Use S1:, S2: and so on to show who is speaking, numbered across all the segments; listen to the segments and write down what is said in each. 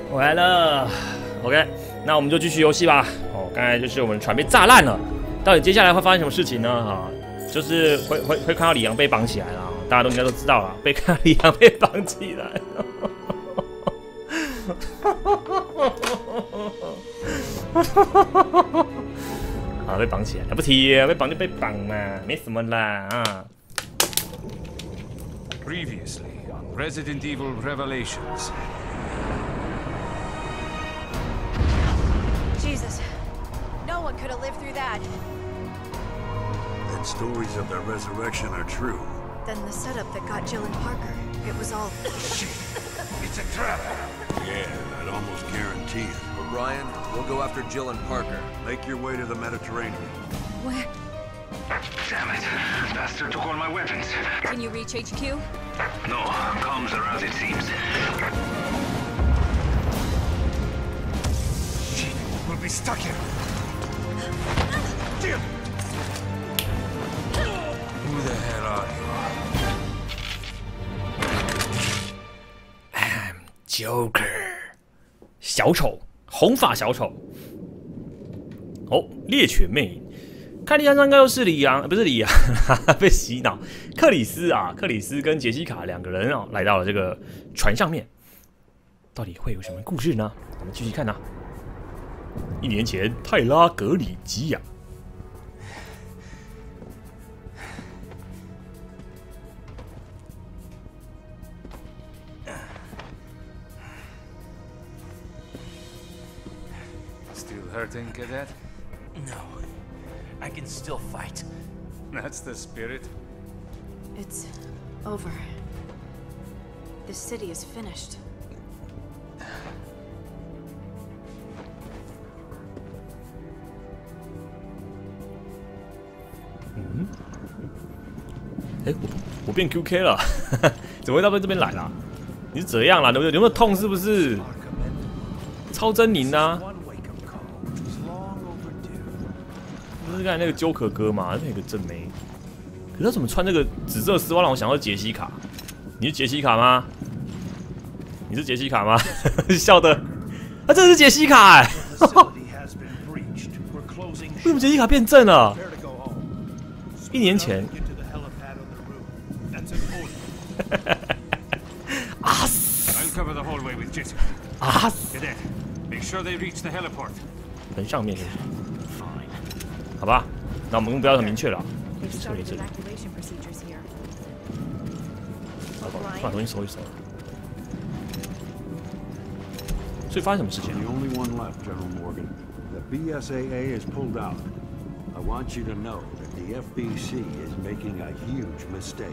S1: 我来了 ，OK， 那我们就继续游戏吧。哦，刚才就是我们船被炸烂了，到底接下来会发生什么事情呢？啊，就是会看到李阳被绑起来了，大家都应该都知道了，被看到李阳被绑起来了。好，被绑起来，不提，被绑就被绑嘛，没什么啦啊。
S2: Previously on Resident Evil Revelations.
S3: Jesus, no one could have lived through that.
S4: And stories of their resurrection are true.
S3: Then the setup that got Jill and Parker, it was all...
S4: Shit! It's a trap! Yeah, I'd almost guarantee it.
S5: But Ryan, we'll go after Jill and Parker.
S4: Make your way to the Mediterranean.
S3: Where?
S6: Damn it. Bastard took all my weapons.
S3: Can you reach HQ?
S6: No, comms are out, it seems.
S4: Shit, we'll be stuck here. Jill!
S5: Who the hell are
S1: I'm Joker， 小丑，红发小丑。哦，猎犬魅影。看地上应该又是李阳，不是李阳，被洗脑。克里斯啊，克里斯跟杰西卡两个人哦，来到了这个船上面，到底会有什么故事呢？我们继续看啊。1年前，泰拉格里吉亚。
S2: Still hurting, Cadet?
S7: No. I can still fight.
S2: That's the spirit.
S3: It's over. This city is finished.
S1: 我变 QK 了，怎么会到这边来啦？你是怎样啦？有没有痛？是不是？超狰狞啊！不是刚才那个纠可哥嘛？那个正妹，可是他怎么穿那个紫色丝袜让我想到杰西卡？你是杰西卡吗？你是杰西卡吗？笑的，他真的是杰西卡哎、欸！为什么杰西卡变正了？1年前。啊死
S2: I'll cover the hallway with Jessica.
S1: 啊死！
S2: Cadet, make sure they reach the heliport.
S1: 很上面是不是？好吧，那我们目标很明确了。
S3: They've
S1: 这里
S3: started
S1: 这里，
S3: evacuation procedures here.
S1: 好吧，把东西收一收。所以发生什么事情
S4: The only one left, General Morgan. The BSAA is pulled out. I want you to know that the FBC is making a huge mistake.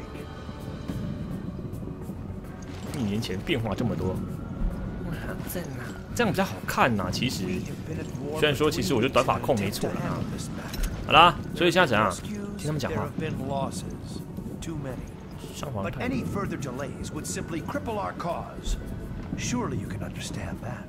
S1: 1年前变化这么多，这样比较好看呐、其实，虽然说其实我觉得短发控没错啦。好啦，所以现在怎样？听他们讲话。 上皇
S7: But
S1: 太
S7: any further delays would simply cripple our cause. Surely you can understand that.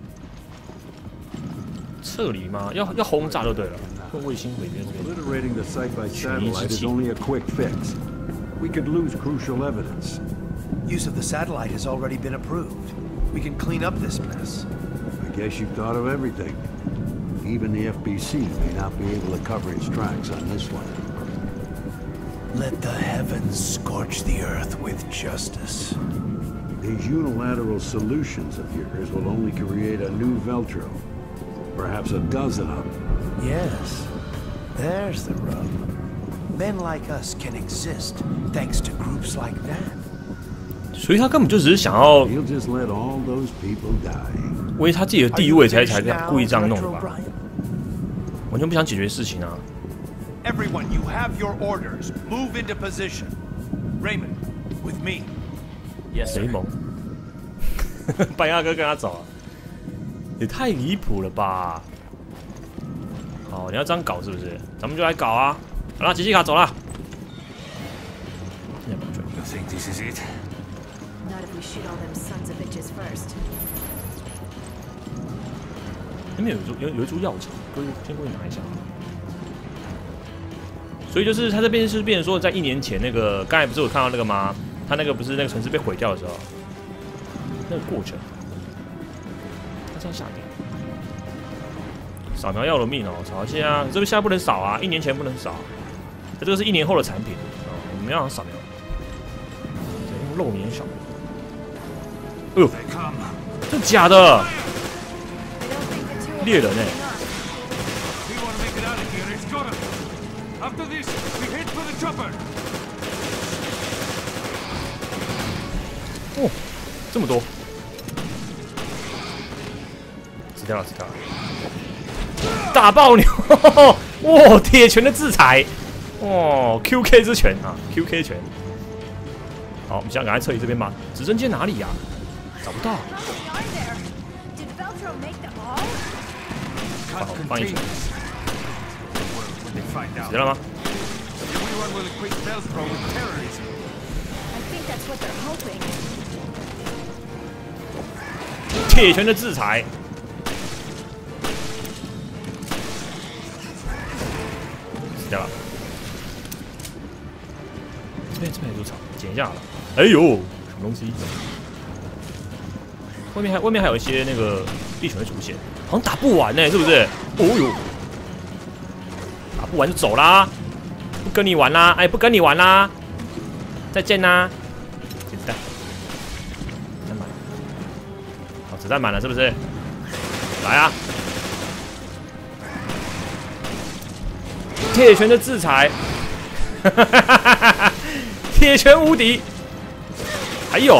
S1: 撤离吗？要轰炸就对了，用卫星毁灭这边。
S4: Obliterating the site by satellite is only a quick fix. We could lose crucial evidence.
S7: Use of the satellite has already been approved. We can clean up this mess.
S4: I guess you've thought of everything. Even the FBC may not be able to cover its tracks on this one.
S7: Let the heavens scorch the earth with justice.
S4: These unilateral solutions of yours will only create a new Veltro. Perhaps a dozen of them.
S7: Yes, there's the rub. Men like us can exist thanks to groups like that.
S1: 所以他根本就只是想要
S4: He'll just let all those people die.
S1: 为他自己的地位才
S7: Are you finished
S1: 故意
S7: now,
S1: 这样弄的
S7: Retro
S1: 吧？
S7: Brian?
S1: 完全不想解决事情啊！
S7: Everyone, you have your orders. Move into position. Raymond, with me. Yes,
S1: 雷蒙，半夜哥跟他走啊，也太离谱了吧！好，你要这样搞是不是？咱们就来搞啊！好了，杰西卡走了。
S2: You think this is it?
S3: Not if we shoot all them sons of bitches first.
S1: 那边有一株药草，先过去拿一下。所以就是他这边是变成说，在1年前那个，刚才不是有看到那个吗？他那个不是那个城市被毁掉的时候，那个过程。 它这样下跌。扫描要了命哦，扫一下，这个现在不能扫啊，1年前不能扫，这个是1年后的产品哦，我们要扫描。用肉年扫。哎呦，真假的？猎人哎！
S2: After this, we head for the chopper.
S1: 哦，这么多，死掉了，死掉了！大爆牛！哇，铁拳的制裁！哦 ，QK 之拳啊 ，QK 拳。好，我们现在赶快撤离这边吧。指针剑哪里呀？找不到。好，放一拳。死掉了吗？
S2: Everyone will equate Velcro with terrorism.
S3: I think that's what they're hoping.
S1: 铁拳的制裁。死掉了。这边有草，捡一下好了。哎呦，什么东西？外面还有一些那个地球会出现，好像打不完呢，是不是？哦呦，打不完就走啦，不跟你玩啦，哎，不跟你玩啦，再见啦。捡子弹，子弹满了，好，子弹满了是不是？来啊！铁拳的制裁，铁拳无敌。还有，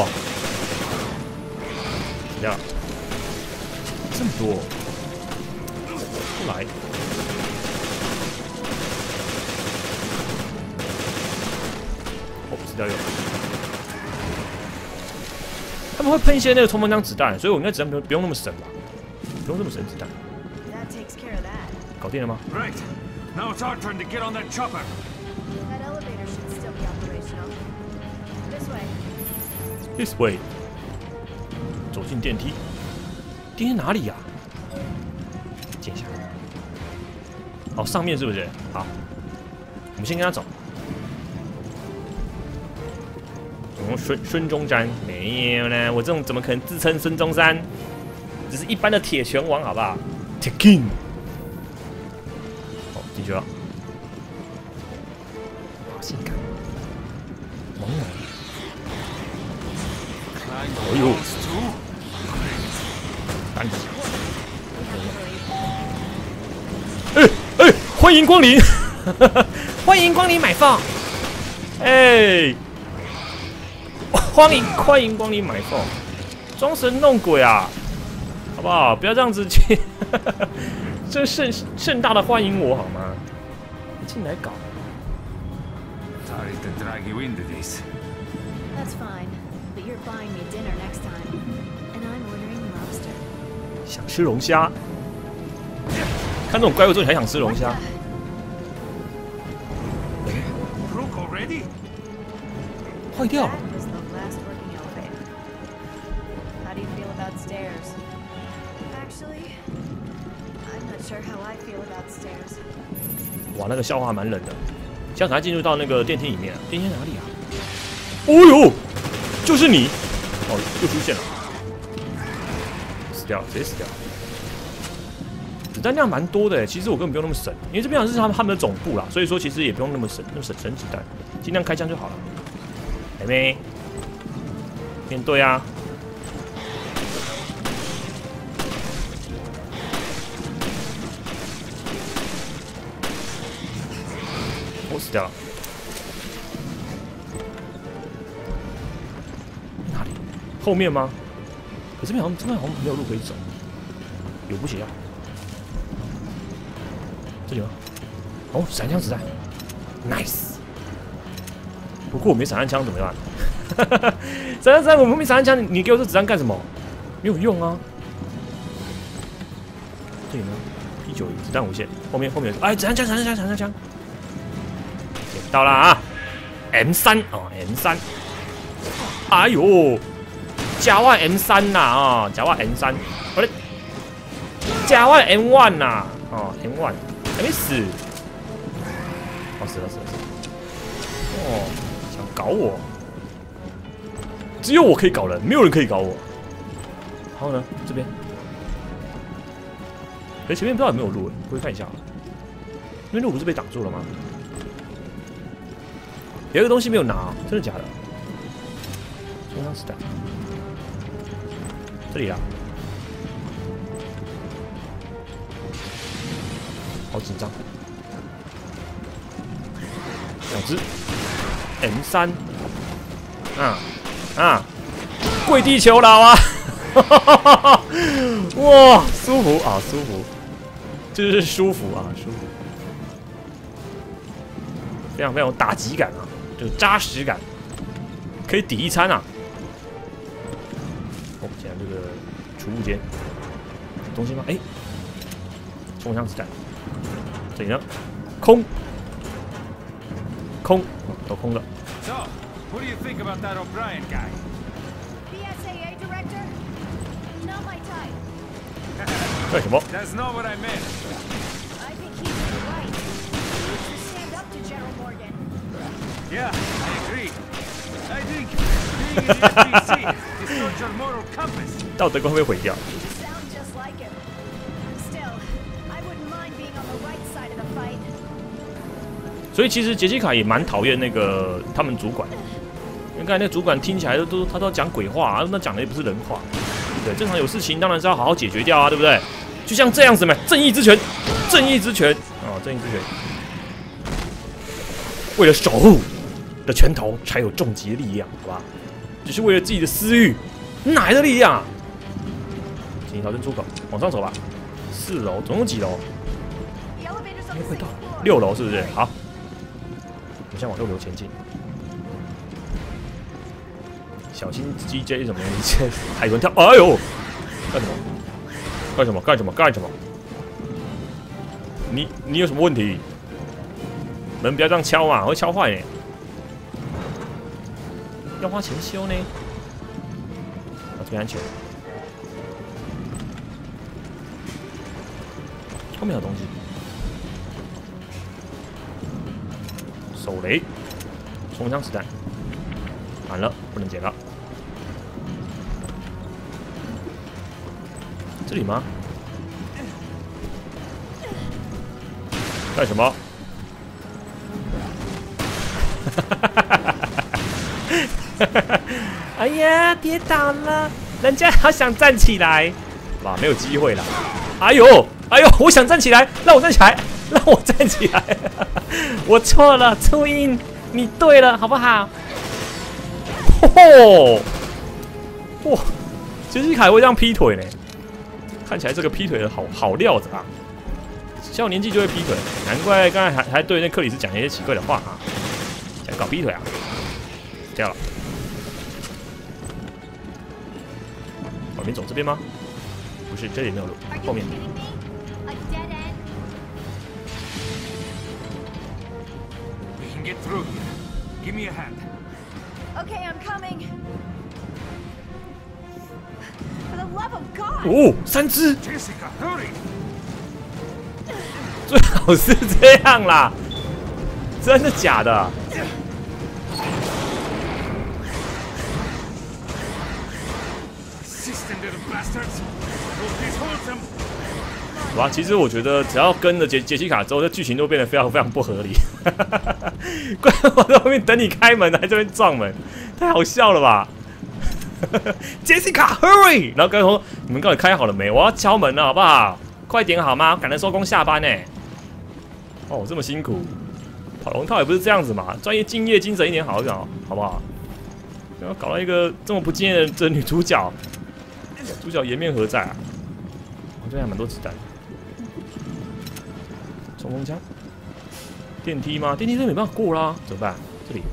S1: 死掉了，这么多，不来。哦，死掉有。他们会喷一些那个冲锋枪子弹，所以我应该子弹不用那么省吧？不用这么省子弹。
S3: That takes care of that.
S1: 搞定了吗？
S2: Right. Now it's our turn to get on that chopper.
S3: That elevator should still be operational. This way.
S1: This way， 走进电梯。电梯哪里呀、捡一下。哦，上面是不是？好，我们先跟他走。从孙中山没有呢，我这种怎么可能自称孙中山？只是一般的铁拳王，好不好？铁 King。好，进去了。哇，性感，萌萌。 哎呦！单击！哎，欢迎光临，欢迎光临买凤，哎，欢迎光临买凤，装神弄鬼啊，好不好？不要这样子去，这盛大的欢迎我好吗？进来搞。
S2: Sorry to drag you into this.
S3: That's fine. But you're buying me dinner next time. And I'm ordering lobster.
S1: 想吃龙虾？看这种怪物之后，你还想吃龙虾？
S2: Broke already?
S1: 坏掉了。
S3: That was the last working elevator. How do you feel about stairs? Actually, I'm not sure how I feel about stairs.
S1: 哇，那个笑话蛮冷的。现在赶快进入到那个电梯里面啊！电梯在哪里啊？哦呦，就是你！哦，又出现了，死掉了，直接死掉了。子弹量蛮多的，其实我根本不用那么省，因为这边好像是他们的总部啦，所以说其实也不用那么省子弹，尽量开枪就好了。妹妹，面对啊！我死掉了。哪里？后面吗？可这边好像没有路可以走，有补血药。这里吗？哦，散枪子弹 ，nice。不过我没散弹枪怎么办？散弹子弹我没散弹枪，你给我这子弹干什么？没有用啊。这里呢？P91子弹无限，后面有，哎，子弹枪。 到了啊 ，M3哦 ，M3，哎呦，加外 M3呐啊，加外 M3，我的加外 M1呐，哦 M1 还没死，哦死了，哦想搞我，只有我可以搞人，没有人可以搞我。然后呢，这边哎，前面不知道有没有路，过去看一下。因为路不是被挡住了吗？有一个东西没有拿，真的假的？中央子弹，这里啊，好紧张。两只 M3，跪地求饶啊！哇，舒服啊，舒服，这就是舒服啊，舒服，非常非常有打击感啊，有扎实感，可以抵一餐啊。哦，现在这个储物间有东西吗？哎，冲枪子弹，这里呢，空，都空了。
S7: So, what do you think about that O'Brien guy?
S3: BSAA director? Not my type.
S1: 干什么？
S7: That's not what I meant.
S3: I think he's in the right. He needs to stand up to General Morgan.
S7: Yeah, I agree. I think being in the FBC distorts your moral compass.
S1: 道德观会毁掉。
S3: You sound just like him. Still, I wouldn't mind being on the right side of the fight.
S1: 所以其实杰西卡也蛮讨厌那个他们主管，因为刚才那个主管听起来他都讲鬼话啊，那讲的也不是人话。对，正常有事情当然是要好好解决掉啊，对不对？就像这样子嘛，正义之拳，正义之拳哦，正义之拳，为了守护的拳头才有重击的力量，好吧？只是为了自己的私欲，哪来的力量啊？请逃生出口，往上走吧。4楼，总共几楼？
S3: The elevator's on
S1: 应
S3: the
S1: 该会到
S3: 6th floor.
S1: 6楼，是不是？好。 我先往6楼前进，小心 GJ 什么一切海豚跳，哎呦，干什么？干什么？干什么？干什么？你有什么问题？门不要这样敲嘛，会敲坏呢。要花钱修呢。啊，这边安全。后面有东西。 手雷，冲枪子弹，满了，不能捡了。这里吗？干什么？哎呀，跌倒了，人家好想站起来，哇，没有机会了。哎呦，哎呦，我想站起来，让我站起来。 让我站起来！我错了，初音，你对了，好不好？嚯！哇，杰西卡会这样劈腿呢？看起来这个劈腿的好料子啊！小年纪就会劈腿，难怪刚才还对那克里斯讲一些奇怪的话啊！想搞劈腿啊？掉了。往边走这边吗？不是，这里没有路，后面。
S7: Get through here. Give me a hand.
S3: Okay, I'm coming. For the love of God!
S1: 哦，3只，
S7: Jessica, hurry!
S1: 最好是这样啦，真的假的？
S7: Assistant little bastards! Please hold them!
S1: 哇，其实我觉得只要跟着杰西卡之后，这剧情都变得非常非常不合理。怪我在后面等你开门，还在这边撞门，太好笑了吧？杰西卡 ，hurry！ 然后刚才说你们到底开好了没？我要敲门了，好不好？快点好吗？赶着收工下班呢。哦，这么辛苦，跑龙套也不是这样子嘛，专业敬业精神一点好不好？好不好？然后搞到一个这么不敬业的女主角，主角颜面何在啊？这边还蛮多子弹。 冲锋枪，电梯吗？电梯这没办法过啦，怎么办？这里，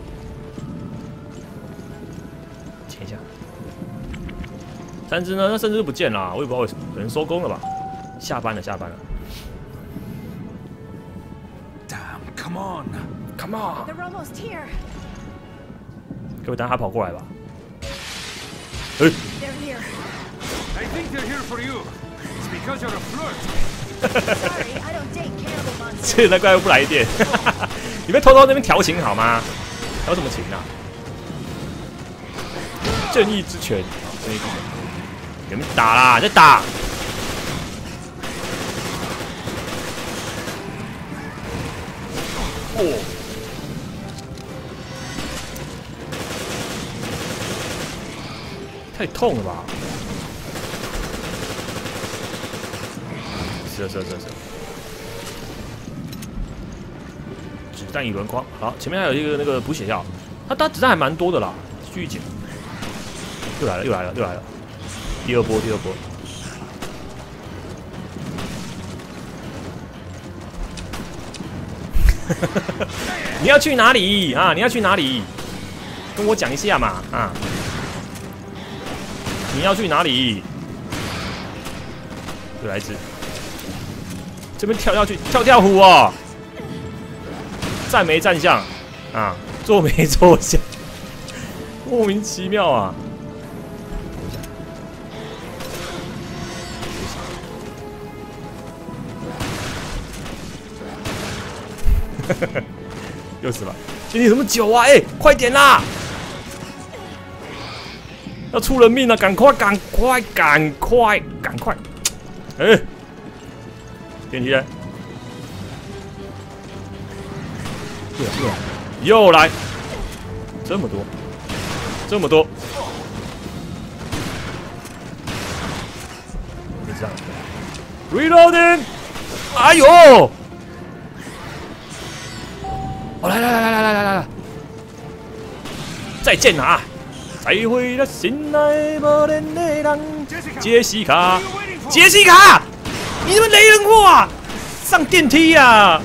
S1: 切一下。3只呢？那3只不见啦，我也不知道为什么，可能收工了吧？下班了，下班了。
S7: Damn, come on!
S1: Come on！
S3: They're almost here.
S1: 各位，等他跑过来吧。
S3: They're here.
S7: I think they're here for you. It's because you're a flirt.
S3: Sorry, I don't date cannibal monsters.
S1: 这那怪物不来电，你别偷偷那边调情好吗？调什么情啊？正义之拳，正义之拳，你们打啦，再打！ 哦，太痛了吧！是，子弹一轮筐，好，前面还有一个那个补血药，它子弹还蛮多的啦，继续捡。又来了，第二波。你要去哪里啊？你要去哪里？跟我讲一下嘛啊！你要去哪里？又来一只，这边跳去跳虎哦！站没站相啊？坐没坐相？莫名其妙啊！又死了！今天什么酒啊？哎，快点啦！要出人命了，赶快！哎，电梯呢？又来，这么多，你知道 ？Reloading！ 哎呦！哦，来！再见啊！再会了，心爱无恋的人，杰西卡，你们雷人货啊！上电梯呀！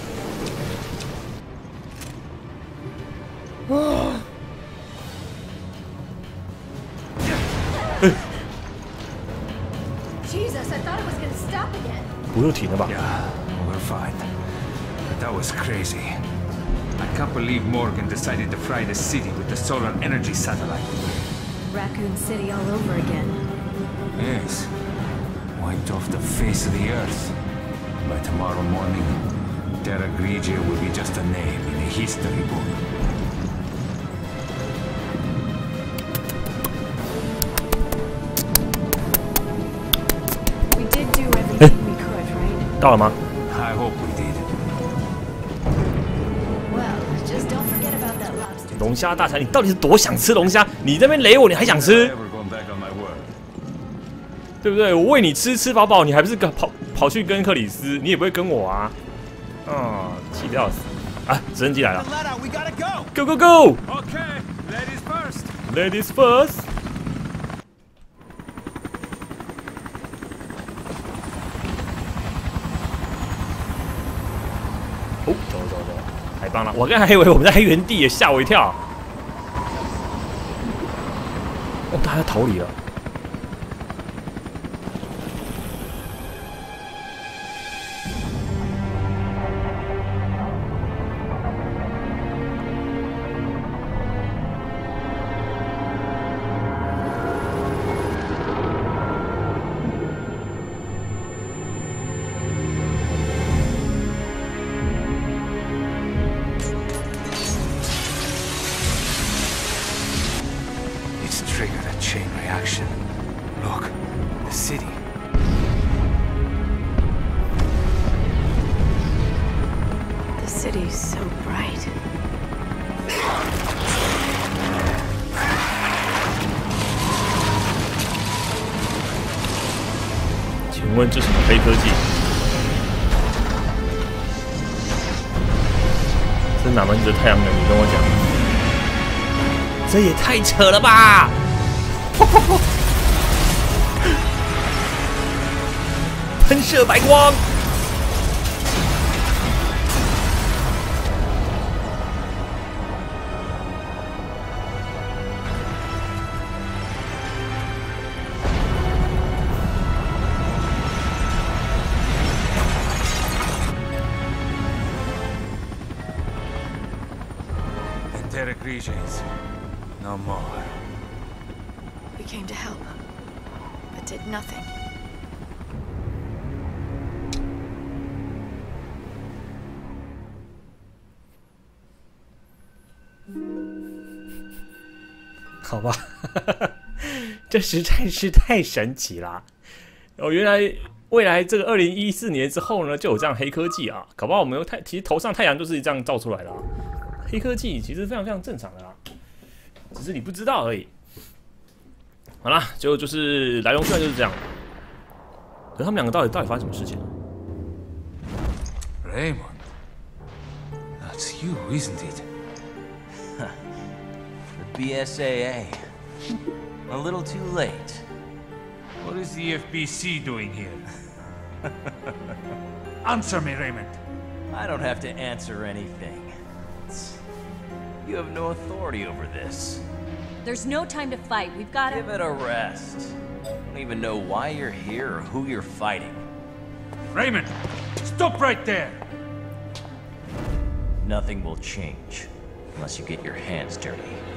S3: Jesus, I thought it was gonna stop again.
S1: 不又停了吧？
S2: Yeah, we're fine. But that was crazy. I can't believe Morgan decided to fry the city with the solar energy satellite.
S3: Raccoon City all over again.
S2: Yes. Wiped off the face of the earth. By tomorrow morning, Terra Grigia will be just a name in a history book.
S3: We did do everything we could, right?
S1: 到了吗？
S2: I hope we did.
S3: Well, just don't forget about that lobster.
S1: 龙虾大餐，你到底是多想吃龙虾？你这边雷我，你还想吃，
S2: Never going back on my word.
S1: 对不对？我喂你吃饱饱，你还不是跑去跟克里斯？你也不会跟我啊！啊，气得要死！啊，直升机来了
S7: Let out, we gotta go!
S1: ，Go go go！
S2: Okay, ladies first.
S1: Ladies first。哦，走，太棒了！我刚才还以为我们在黑原地，吓我一跳。哦，大家逃离了。
S2: It's triggered a chain reaction. Look, the city.
S3: The city's so bright.
S1: 请问这是什么黑科技？这哪门子的太阳能？你跟我讲。这也太扯了吧！喷射白光，
S2: And Terra Grigians. No more.
S3: We came to help, but did nothing.
S1: 好吧，这实在是太神奇啦！哦，原来未来这个2014年之后呢，就有这样黑科技啊，搞不好我们其实头上太阳就是这样照出来的啊。黑科技其实非常非常正常的啦，只是你不知道而已。好啦，就是来龙去脉就是这样。可是他们两个到底发生什么事情啊
S2: Raymond, that's you, isn't it?
S8: The BSAA. A little too late.
S2: What is the FBC doing here? Answer me, Raymond.
S8: I don't have to answer anything. You have no authority over this.
S9: There's no time to fight. We've got to...
S8: Give it a rest. I don't even know why you're here or who you're fighting.
S2: Raymond, stop right there!
S8: Nothing will change unless you get your hands dirty.